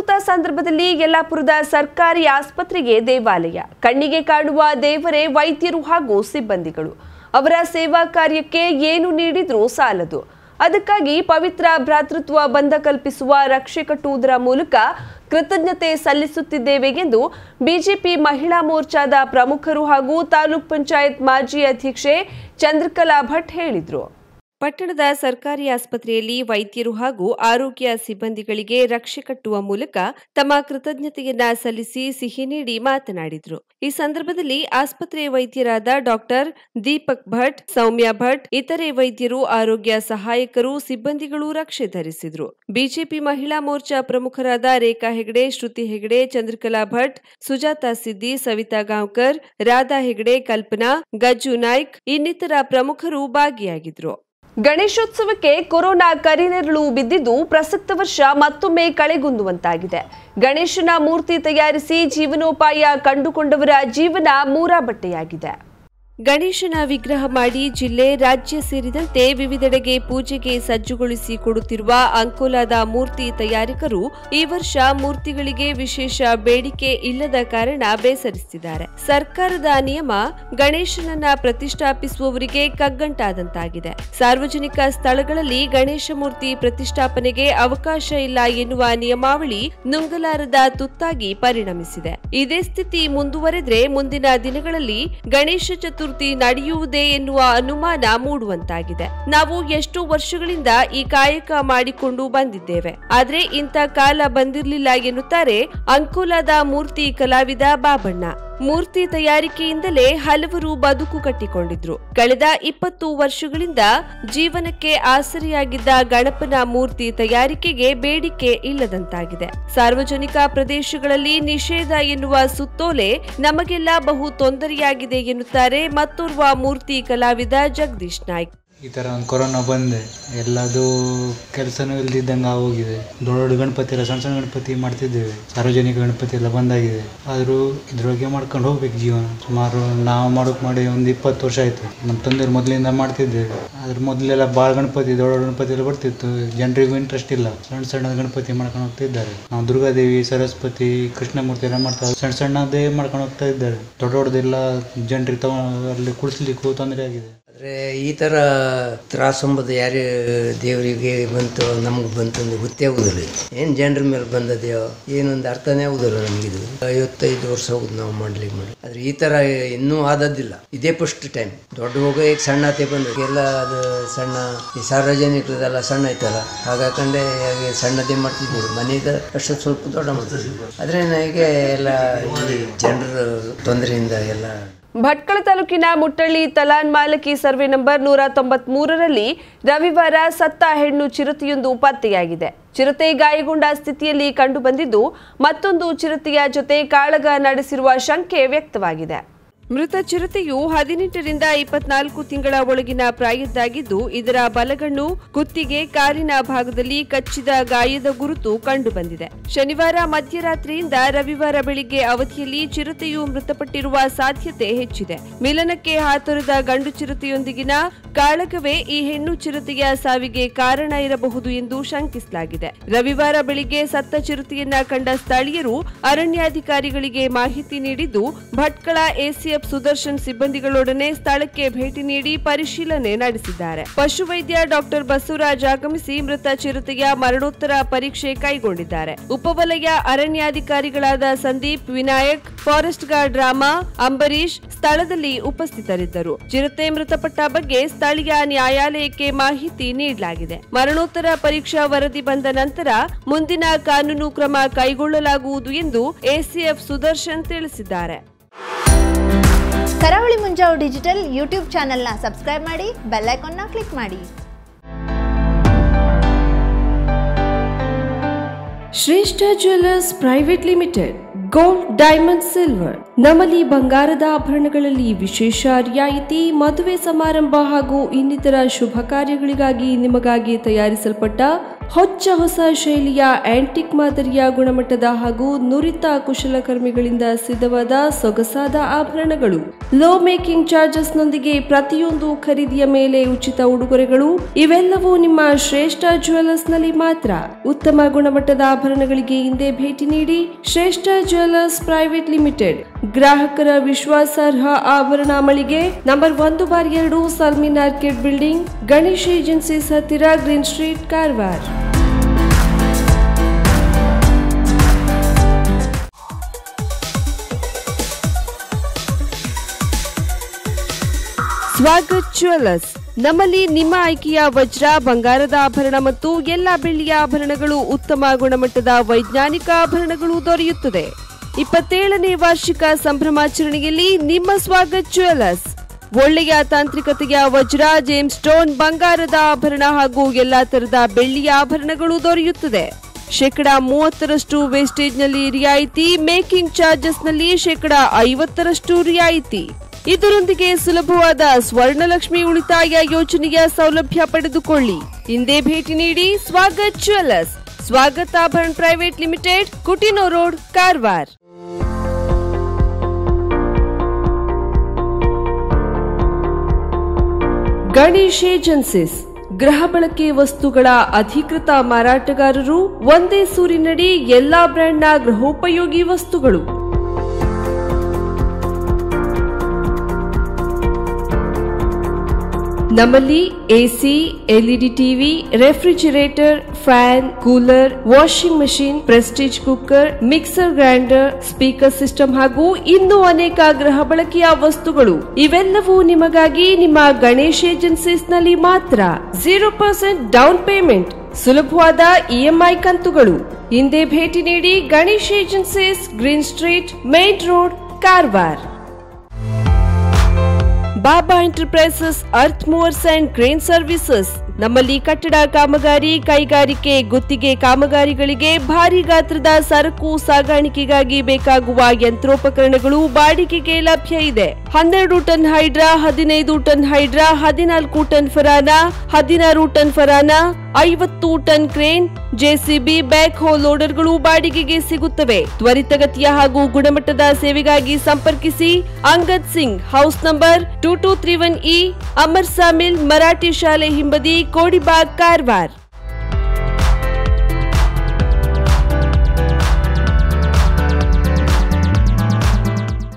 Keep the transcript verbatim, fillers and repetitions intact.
ಅದ್ಭುತ ಸಂದರ್ಭದಲ್ಲಿ ಯಲ್ಲಾಪುರದ ಸರ್ಕಾರಿ ಆಸ್ಪತ್ರೆಗೆ ದೇವಾಲಯ. ಕಣ್ಣಿಗೆ ಕಾಣುವ ದೇವರೇ ವೈದ್ಯರು ಹಾಗೂ ಸಿಬ್ಬಂದಿಗಳು. ಅವರ ಸೇವಾ ಕಾರ್ಯಕ್ಕೆ ಏನು ನೀಡಿದ್ರೂ ಸಾಲದು. ಅದಕ್ಕಾಗಿ ಪವಿತ್ರ ಭ್ರಾತೃತ್ವ ಬಂಧ ಕಲ್ಪಿಸುವ ರಕ್ಷೆ ಕಟ್ಟುವುದರ ಮೂಲಕ ಕೃತಜ್ಞತೆ ಸಲ್ಲಿಸುತ್ತಿದ್ದೇವೆ ಎಂದು ಬಿಜೆಪಿ ಮಹಿಳಾ ಮೋರ್ಚಾದ ಪ್ರಮುಖರು ಹಾಗೂ ತಾಲೂಕ್ ಪಂಚಾಯತ್ ಮಾಜಿ ಅಧ್ಯಕ್ಷೆ ಚಂದ್ರಕಲಾ ಭಟ್ ಹೇಳಿದರು. ಪಟ್ಟಣದ ಸರ್ಕಾರಿ ಆಸ್ಪತ್ರೆಯಲ್ಲಿ ವೈದ್ಯರು ಹಾಗೂ ಆರೋಗ್ಯ ಸಿಬ್ಬಂದಿಗಳಿಗೆ ರಕ್ಷೆ ಕಟ್ಟುವ ಮೂಲಕ ತಮ್ಮ ಕೃತಜ್ಞತೆಯನ್ನ ಸಲ್ಲಿಸಿ ಸಿಹಿ ನೀಡಿ ಮಾತನಾಡಿದರು. ಈ ಸಂದರ್ಭದಲ್ಲಿ ಆಸ್ಪತ್ರೆ ವೈದ್ಯರಾದ ಡಾಕ್ಟರ್ ದೀಪಕ್ ಭಟ್, ಸೌಮ್ಯ ಭಟ್, ಇತರೆ ವೈದ್ಯರು, ಆರೋಗ್ಯ ಸಹಾಯಕರು, ಸಿಬ್ಬಂದಿಗಳು ರಕ್ಷೆ ಧರಿಸಿದರು. ಬಿಜೆಪಿ ಮಹಿಳಾ ಮೋರ್ಚಾ ಪ್ರಮುಖರಾದ ರೇಖಾ ಹೆಗಡೆ, ಶ್ರುತಿ ಹೆಗಡೆ, ಚಂದ್ರಕಲಾ ಭಟ್, ಸುಜಾತಾ ಸಿದ್ದಿ, ಸವಿತಾ ಗಾಂವ್ಕರ್, ರಾಧಾ ಹೆಗಡೆ, ಕಲ್ಪನಾ, ಗಜ್ಜು ನಾಯ್ಕ್ ಇನ್ನಿತರ ಪ್ರಮುಖರು ಭಾಗಿಯಾಗಿದ್ದರು. ಗಣೇಶೋತ್ಸವಕ್ಕೆ ಕೊರೋನಾ ಕರಿನೆರಳು ಬಿದ್ದಿದ್ದು ಪ್ರಸಕ್ತ ವರ್ಷ ಮತ್ತೊಮ್ಮೆ ಕಳೆಗುಂದುವಂತಾಗಿದೆ. ಗಣೇಶನ ಮೂರ್ತಿ ತಯಾರಿಸಿ ಜೀವನೋಪಾಯ ಕಂಡುಕೊಂಡವರ ಜೀವನ ಮೂರಾ ಬಟ್ಟೆಯಾಗಿದೆ. ಗಣೇಶನ ವಿಗ್ರಹ ಮಾಡಿ ಜಿಲ್ಲೆ, ರಾಜ್ಯ ಸೇರಿದಂತೆ ವಿವಿಧೆಡೆಗೆ ಪೂಜೆಗೆ ಸಜ್ಜುಗೊಳಿಸಿ ಕೊಡುತ್ತಿರುವ ಅಂಕೋಲಾದ ಮೂರ್ತಿ ತಯಾರಕರು ಈ ವರ್ಷ ಮೂರ್ತಿಗಳಿಗೆ ವಿಶೇಷ ಬೇಡಿಕೆ ಇಲ್ಲದ ಕಾರಣ ಬೇಸರಿಸಿದ್ದಾರೆ. ಸರ್ಕಾರದ ನಿಯಮ ಗಣೇಶನನ್ನ ಪ್ರತಿಷ್ಠಾಪಿಸುವವರಿಗೆ ಕಗ್ಗಂಟಾದಂತಾಗಿದೆ. ಸಾರ್ವಜನಿಕ ಸ್ಥಳಗಳಲ್ಲಿ ಗಣೇಶ ಮೂರ್ತಿ ಪ್ರತಿಷ್ಠಾಪನೆಗೆ ಅವಕಾಶ ಇಲ್ಲ ಎನ್ನುವ ನಿಯಮಾವಳಿ ನುಂಗಲಾರದ ತುತ್ತಾಗಿ ಪರಿಣಮಿಸಿದೆ. ಇದೇ ಸ್ಥಿತಿ ಮುಂದುವರೆದ್ರೆ ಮುಂದಿನ ದಿನಗಳಲ್ಲಿ ಗಣೇಶ ಚತುರ್ಥಿ ನಡೆಯುವುದೇ ಎನ್ನುವ ಅನುಮಾನ ಮೂಡುವಂತಾಗಿದೆ. ನಾವು ಎಷ್ಟೋ ವರ್ಷಗಳಿಂದ ಈ ಕಾಯಕ ಮಾಡಿಕೊಂಡು ಬಂದಿದ್ದೇವೆ, ಆದ್ರೆ ಇಂಥ ಕಾಲ ಬಂದಿರಲಿಲ್ಲ ಎನ್ನುತ್ತಾರೆ ಅಂಕೋಲಾದ ಮೂರ್ತಿ ಕಲಾವಿದ ಬಾಬಣ್ಣ. ಮೂರ್ತಿ ತಯಾರಿಕೆಯಿಂದಲೇ ಹಲವರು ಬದುಕು ಕಟ್ಟಿಕೊಂಡಿದ್ರು. ಕಳೆದ ಇಪ್ಪತ್ತು ವರ್ಷಗಳಿಂದ ಜೀವನಕ್ಕೆ ಆಸರೆಯಾಗಿದ್ದ ಗಣಪನ ಮೂರ್ತಿ ತಯಾರಿಕೆಗೆ ಬೇಡಿಕೆ ಇಲ್ಲದಂತಾಗಿದೆ. ಸಾರ್ವಜನಿಕ ಪ್ರದೇಶಗಳಲ್ಲಿ ನಿಷೇಧ ಎನ್ನುವ ಸುತ್ತೋಲೆ ನಮಗೆಲ್ಲ ಬಹು ತೊಂದರೆಯಾಗಿದೆ ಎನ್ನುತ್ತಾರೆ ಮತ್ತೋರ್ವ ಮೂರ್ತಿ ಕಲಾವಿದ ಜಗದೀಶ್ ನಾಯ್ಕ್. ಈ ಥರ ಒಂದು ಕೊರೋನಾ ಬಂದೆ ಎಲ್ಲದು ಕೆಲಸನೂ ಇಲ್ದಿದ್ದಂಗೆ ಆಗೋಗಿದೆ. ದೊಡ್ಡ ದೊಡ್ಡ ಗಣಪತಿ ಎಲ್ಲ ಸಣ್ಣ ಸಣ್ಣ ಗಣಪತಿ ಮಾಡ್ತಿದ್ದೇವೆ, ಸಾರ್ವಜನಿಕ ಗಣಪತಿ ಎಲ್ಲ ಬಂದಾಗಿದೆ. ಆದರೂ ಇದ್ರೊಳಗೆ ಮಾಡ್ಕೊಂಡು ಹೋಗ್ಬೇಕು ಜೀವನ. ಸುಮಾರು ನಾವು ಮಾಡೋಕೆ ಮಾಡಿ ಒಂದು ಇಪ್ಪತ್ತು ವರ್ಷ ಆಯಿತು. ನಮ್ಮ ತಂದೆಯವ್ರು ಮೊದಲಿಂದ ಮಾಡ್ತಿದ್ದೇವೆ. ಅದ್ರ ಮೊದಲೆಲ್ಲ ಭಾಳ ಗಣಪತಿ, ದೊಡ್ಡ ಗಣಪತಿ ಎಲ್ಲ ಬರ್ತಿತ್ತು. ಜನರಿಗೂ ಇಂಟ್ರೆಸ್ಟ್ ಇಲ್ಲ, ಸಣ್ಣ ಸಣ್ಣ ಗಣಪತಿ ಮಾಡ್ಕೊಂಡು ಹೋಗ್ತಿದ್ದಾರೆ. ನಾವು ದುರ್ಗಾದೇವಿ, ಸರಸ್ವತಿ, ಕೃಷ್ಣಮೂರ್ತಿ ಎಲ್ಲ ಮಾಡ್ತಾ ಸಣ್ಣ ಸಣ್ಣದೇ ಮಾಡ್ಕೊಂಡು ಹೋಗ್ತಾ ಇದ್ದಾರೆ. ದೊಡ್ಡ ದೊಡ್ಡದೆಲ್ಲ ಜನರಿಗೆ ತಗೊಂಡು ಅಲ್ಲಿ ಕುಡಿಸ್ಲಿಕ್ಕೂ ತೊಂದರೆ ಆಗಿದೆ. ಆದರೆ ಈ ಥರ ತ್ರಾಸಂಬದು ಯಾರೇ ದೇವರಿಗೆ ಬಂತು ನಮಗೆ ಬಂತು ಅಂದ್ರೆ ಗೊತ್ತೇ ಆಗುದಿಲ್ಲ. ಏನು ಜನರ ಮೇಲೆ ಬಂದದೆಯೋ ಏನೊಂದು ಅರ್ಥನೇ ಆಗುದಿಲ್ಲ ನಮಗಿದು. ಐವತ್ತೈದು ವರ್ಷ ಹೋಗುದು ನಾವು ಮಾಡ್ಲಿಕ್ಕೆ ಮಾಡಿ. ಆದರೆ ಈ ಥರ ಇನ್ನೂ ಆದದ್ದಿಲ್ಲ. ಇದೇ ಫಸ್ಟ್ ಟೈಮ್. ದೊಡ್ಡ ಹೋಗೋ ಈಗ ಸಣ್ಣ ಅತ್ತೆ ಬಂದ ಎಲ್ಲ ಅದು ಸಣ್ಣ ಈ ಸಾರ್ವಜನಿಕರದೆಲ್ಲ ಸಣ್ಣ ಐತಲ್ಲ, ಹಾಗಾಕಂಡೆ ಹಾಗೆ ಸಣ್ಣದೇ ಮಾಡ್ತಿದ್ದೀವಿ. ಮನೆಯಿಂದ ಅಷ್ಟು ಸ್ವಲ್ಪ ದೊಡ್ಡ ಮಾಡ್ತಿದ್ವಿ. ಆದರೆ ನನಗೆ ಎಲ್ಲ ಈ ಜನರ ತೊಂದರೆಯಿಂದ ಎಲ್ಲ. ಭಟ್ಕಳ ತಾಲೂಕಿನ ಮುಟ್ಟಳ್ಳಿ ತಲಾನ್ ಮಾಲಕಿ ಸರ್ವೆ ನಂಬರ್ ನೂರ ತೊಂಬತ್ ಮೂರರಲ್ಲಿ ರವಿವಾರ ಸತ್ತ ಹೆಣ್ಣು ಚಿರತೆಯೊಂದು ಪತ್ತೆಯಾಗಿದೆ. ಚಿರತೆ ಗಾಯಗೊಂಡ ಸ್ಥಿತಿಯಲ್ಲಿ ಕಂಡುಬಂದಿದ್ದು ಮತ್ತೊಂದು ಚಿರತೆಯ ಜೊತೆ ಕಾಳಗ ನಡೆಸಿರುವ ಶಂಕೆ ವ್ಯಕ್ತವಾಗಿದೆ. ಮೃತ ಚಿರತೆಯು ಹದಿನೆಂಟರಿಂದ ಇಪ್ಪತ್ನಾಲ್ಕು ತಿಂಗಳ ಒಳಗಿನ ಪ್ರಾಯದ್ದಾಗಿದ್ದು ಇದರ ಬಲಗಣ್ಣು, ಕುತ್ತಿಗೆ, ಕಾರಿನ ಭಾಗದಲ್ಲಿ ಕಚ್ಚಿದ ಗಾಯದ ಗುರುತು ಕಂಡುಬಂದಿದೆ. ಶನಿವಾರ ಮಧ್ಯರಾತ್ರಿಯಿಂದ ರವಿವಾರ ಬೆಳಿಗ್ಗೆ ಅವಧಿಯಲ್ಲಿ ಚಿರತೆಯು ಮೃತಪಟ್ಟಿರುವ ಸಾಧ್ಯತೆ ಹೆಚ್ಚಿದೆ. ಮಿಲನಕ್ಕೆ ಹಾತೊರೆದ ಗಂಡು ಚಿರತೆಯೊಂದಿಗಿನ ಕಾಳಗವೇ ಈ ಹೆಣ್ಣು ಚಿರತೆಯ ಸಾವಿಗೆ ಕಾರಣ ಇರಬಹುದು ಎಂದು ಶಂಕಿಸಲಾಗಿದೆ. ರವಿವಾರ ಬೆಳಿಗ್ಗೆ ಸತ್ತ ಚಿರತೆಯನ್ನ ಕಂಡ ಸ್ಥಳೀಯರು ಅರಣ್ಯಾಧಿಕಾರಿಗಳಿಗೆ ಮಾಹಿತಿ ನೀಡಿದ್ದು ಭಟ್ಕಳ ಎಸಿ ಸುದರ್ಶನ್ ಸಿಬ್ಬಂದಿಗಳೊಡನೆ ಸ್ಥಳಕ್ಕೆ ಭೇಟಿ ನೀಡಿ ಪರಿಶೀಲನೆ ನಡೆಸಿದ್ದಾರೆ. ಪಶುವೈದ್ಯ ಡಾಕ್ಟರ್ ಬಸವರಾಜ್ ಆಗಮಿಸಿ ಮೃತ ಚಿರತೆಯ ಮರಣೋತ್ತರ ಪರೀಕ್ಷೆ ಕೈಗೊಂಡಿದ್ದಾರೆ. ಉಪವಲಯ ಅರಣ್ಯಾಧಿಕಾರಿಗಳಾದ ಸಂದೀಪ್, ವಿನಾಯಕ್, ಫಾರೆಸ್ಟ್ ಗಾರ್ಡ್ ರಾಮ, ಅಂಬರೀಶ್ ಸ್ಥಳದಲ್ಲಿ ಉಪಸ್ಥಿತರಿದ್ದರು. ಚಿರತೆ ಮೃತಪಟ್ಟ ಬಗ್ಗೆ ಸ್ಥಳೀಯ ನ್ಯಾಯಾಲಯಕ್ಕೆ ಮಾಹಿತಿ ನೀಡಲಾಗಿದೆ. ಮರಣೋತ್ತರ ಪರೀಕ್ಷಾ ವರದಿ ಬಂದ ನಂತರ ಮುಂದಿನ ಕಾನೂನು ಕ್ರಮ ಕೈಗೊಳ್ಳಲಾಗುವುದು ಎಂದು ಎಸಿಎಫ್ ಸುದರ್ಶನ್ ತಿಳಿಸಿದ್ದಾರೆ. ಕರಾವಳಿ ಮುಂಜಾವು ಡಿಜಿಟಲ್ ಯೂಟ್ಯೂಬ್ ಚಾನೆಲ್ನ ಸಬ್ಸ್ಕ್ರೈಬ್ ಮಾಡಿ, ಬೆಲ್ ಐಕಾನ್ನ ಕ್ಲಿಕ್ ಮಾಡಿ. Shreshta jewellers private limited, gold, diamond, silver. ನಮ್ಮಲ್ಲಿ ಬಂಗಾರದ ಆಭರಣಗಳಲ್ಲಿ ವಿಶೇಷ ರಿಯಾಯಿತಿ. ಮದುವೆ ಸಮಾರಂಭ ಹಾಗೂ ಇನ್ನಿತರ ಶುಭ ಕಾರ್ಯಗಳಿಗಾಗಿ ನಿಮಗಾಗಿ ತಯಾರಿಸಲ್ಪಟ್ಟ ಹೊಚ್ಚ ಹೊಸ ಶೈಲಿಯ ಆಂಟಿಕ್ ಮಾದರಿಯ ಗುಣಮಟ್ಟದ ಹಾಗೂ ನುರಿತ ಕುಶಲಕರ್ಮಿಗಳಿಂದ ಸಿದ್ಧವಾದ ಸೊಗಸಾದ ಆಭರಣಗಳು. ಲೋ ಮೇಕಿಂಗ್ ಚಾರ್ಜಸ್ ನೊಂದಿಗೆ ಪ್ರತಿಯೊಂದು ಖರೀದಿಯ ಮೇಲೆ ಉಚಿತ ಉಡುಗೊರೆಗಳು. ಇವೆಲ್ಲವೂ ನಿಮ್ಮ ಶ್ರೇಷ್ಠ ಜ್ಯುವೆಲ್ಲರ್ಸ್ ನಲ್ಲಿ ಮಾತ್ರ. ಉತ್ತಮ ಗುಣಮಟ್ಟದ ಆಭರಣಗಳಿಗೆ ಹಿಂದೆ ಭೇಟಿ ನೀಡಿ. ಶ್ರೇಷ್ಠ ಜ್ಯುವೆಲ್ಲರ್ಸ್ ಪ್ರೈವೇಟ್ ಲಿಮಿಟೆಡ್, ಗ್ರಾಹಕರ ವಿಶ್ವಾಸಾರ್ಹ ಆಭರಣ ಮಳಿಗೆ, ನಂಬರ್ ಒಂದು ಬಾರ್ ಎರಡು ಸಲ್ಮಿನ್ ಆರ್ಕಿಡ್ ಬಿಲ್ಡಿಂಗ್, ಗಣೇಶ್ ಏಜೆನ್ಸೀಸ್ ಹತ್ತಿರ, green street, Karwar. Swagat jewellers. ನಮ್ಮಲ್ಲಿ ನಿಮ್ಮ ಆಯ್ಕೆಯ ವಜ್ರ, ಬಂಗಾರದ ಆಭರಣ ಮತ್ತು ಎಲ್ಲ ಬೆಳ್ಳಿಯ ಆಭರಣಗಳು, ಉತ್ತಮ ಗುಣಮಟ್ಟದ ವೈಜ್ಞಾನಿಕ ಆಭರಣಗಳು ದೊರೆಯುತ್ತದೆ. ಇಪ್ಪತ್ತೇಳನೇ ವಾರ್ಷಿಕ ಸಂಭ್ರಮಾಚರಣೆಯಲ್ಲಿ ನಿಮ್ಮ ಸ್ವಾಗತ್ ಜ್ಯುವೆಲ್ಲರ್ಸ್ ಒಳ್ಳೆಯ ತಾಂತ್ರಿಕತೆಯ ವಜ್ರ, ಜೇಮ್ಸ್ ಸ್ಟೋನ್, ಬಂಗಾರದ ಆಭರಣ ಹಾಗೂ ಎಲ್ಲಾ ತರದ ಬೆಳ್ಳಿಯ ಆಭರಣಗಳು ದೊರೆಯುತ್ತದೆ. ಶೇಕಡ ಮೂವತ್ತರಷ್ಟು ವೇಸ್ಟೇಜ್ನಲ್ಲಿ ರಿಯಾಯಿತಿ, ಮೇಕಿಂಗ್ ಚಾರ್ಜಸ್ನಲ್ಲಿ ಶೇಕಡ ಐವತ್ತರಷ್ಟು ರಿಯಾಯಿತಿ. ಇದರೊಂದಿಗೆ ಸುಲಭವಾದ ಸ್ವರ್ಣಲಕ್ಷ್ಮಿ ಉಳಿತಾಯ ಯೋಜನೆಯ ಸೌಲಭ್ಯ ಪಡೆದುಕೊಳ್ಳಿ. ಹಿಂದೆ ಭೇಟಿ ನೀಡಿ. Swagath jewellers, Swagat Abharan private limited, Coutinho road, Karwar. Ganesh agencies, ಗೃಹ ಬಳಕೆ ವಸ್ತುಗಳ ಅಧಿಕೃತ ಮಾರಾಟಗಾರರು. ಒಂದೇ ಸೂರಿನಡಿ ಎಲ್ಲಾ ಬ್ರ್ಯಾಂಡ್ನ ಗೃಹೋಪಯೋಗಿ ವಸ್ತುಗಳು. ನಮ್ಮಲ್ಲಿ AC, LED TV, refrigerator, fan, cooler, washing machine, Prestige cooker, mixer grinder, speaker system ಹಾಗೂ ಇನ್ನೂ ಅನೇಕ ಗೃಹ ಬಳಕೆಯ ವಸ್ತುಗಳು. ಇವೆಲ್ಲವೂ ನಿಮಗಾಗಿ ನಿಮ್ಮ ಗಣೇಶ್ ಏಜೆನ್ಸೀಸ್ ನಲ್ಲಿ ಮಾತ್ರ. ಜೀರೋ ಪರ್ಸೆಂಟ್ ಡೌನ್ ಪೇಮೆಂಟ್, ಸುಲಭವಾದ ಇಎಂಐ ಕಂತುಗಳು. ಹಿಂದೆ ಭೇಟಿ ನೀಡಿ. Ganesh agencies, green street, main road, Karwar. Baba enterprises earth movers and crane services. ನಮ್ಮಲ್ಲಿ ಕಟ್ಟಡ ಕಾಮಗಾರಿ, ಕೈಗಾರಿಕೆ, ಗುತ್ತಿಗೆ ಕಾಮಗಾರಿಗಳಿಗೆ ಭಾರಿ ಗಾತ್ರದ ಸರಕು ಸಾಗಾಣಿಕೆಗಾಗಿ ಬೇಕಾಗುವ ಯಂತ್ರೋಪಕರಣಗಳು ಬಾಡಿಗೆಗೆ ಲಭ್ಯ ಇದೆ. ಹನ್ನೆರಡು ಟನ್ ಹೈಡ್ರಾ, ಹದಿನೈದು ಟನ್ ಹೈಡ್ರಾ, ಹದಿನಾಲ್ಕು ಟನ್ ಫರಾನಾ, ಹದಿನಾರು ಟನ್ ಫರಾನಾ, ಐವತ್ತು ಟನ್ ಕ್ರೇನ್, ಜೆಸಿಬಿ, ಬ್ಯಾಕ್ ಹೋ ಲೋಡರ್ಗಳು ಬಾಡಿಗೆಗೆ ಸಿಗುತ್ತವೆ. ತ್ವರಿತಗತಿಯ ಹಾಗೂ ಗುಣಮಟ್ಟದ ಸೇವೆಗಾಗಿ ಸಂಪರ್ಕಿಸಿ. Angad Singh, house number two two three one E, Amar sawmill, Marathi ಶಾಲೆ ಹಿಂಬದಿ, ಕೋಡಿಬಾಗ್, ಕಾರವಾರ.